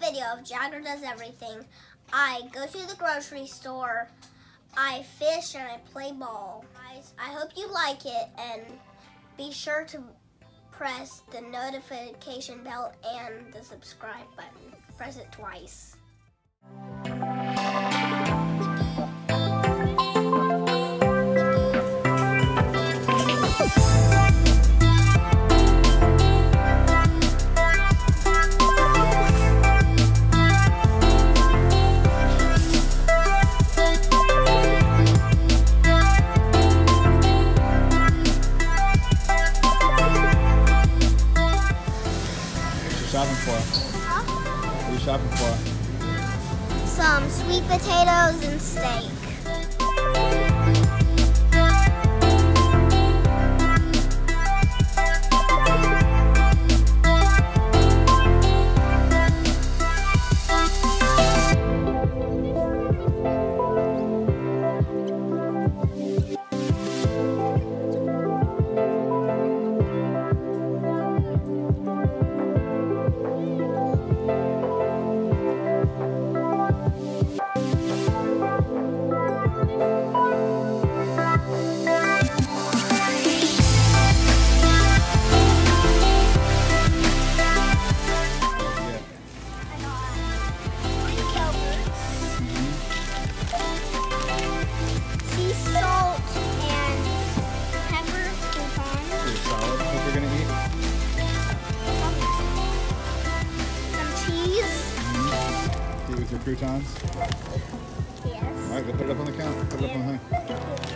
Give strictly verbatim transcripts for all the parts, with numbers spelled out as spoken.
video of Jagger Does Everything. I go to the grocery store, I fish, and I play ball. Guys, I hope you like it, and be sure to press the notification bell and the subscribe button. Press it twice. Shopping for? Huh? What are you shopping for? Some sweet potatoes and steak. With your croutons? Yes. All right, go put it up on the counter. Put it up on the thing.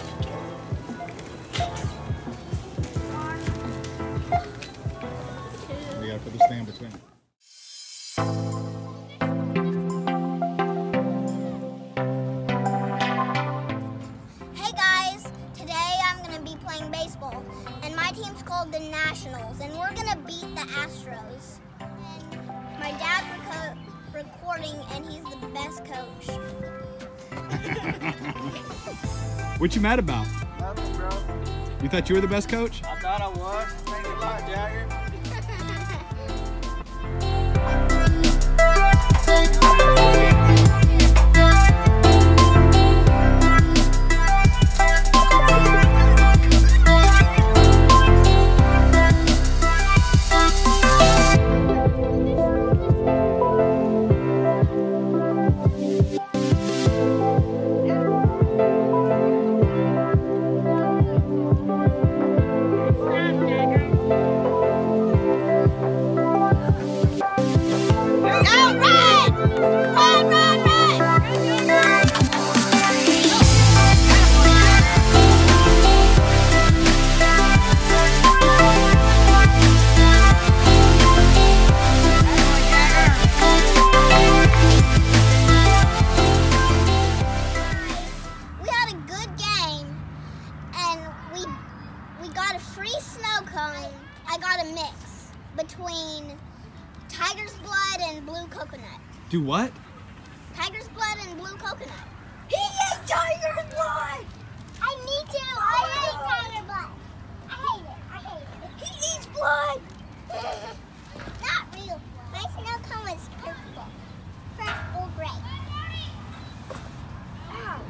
You gotta put the stand between it. Hey guys, today I'm gonna be playing baseball, and my team's called the Nationals, and we're gonna beat the Astros. And my dad's reco recording, and he's the best coach. What you mad about? Nothing, bro. You thought you were the best coach? I thought I was. Thanks a lot, Jagger. I got a mix between tiger's blood and blue coconut. Do what? Tiger's blood and blue coconut. He ate tiger's blood! I need to. I hate tiger blood. I hate it. I hate it. He eats blood! Not real blood. My snow cone is purple. Purple gray. Ow.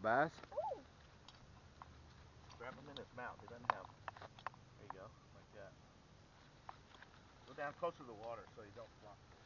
bass? Ooh. Grab him in his mouth. He doesn't have. There you go, like that. Go down closer to the water so you don't flop.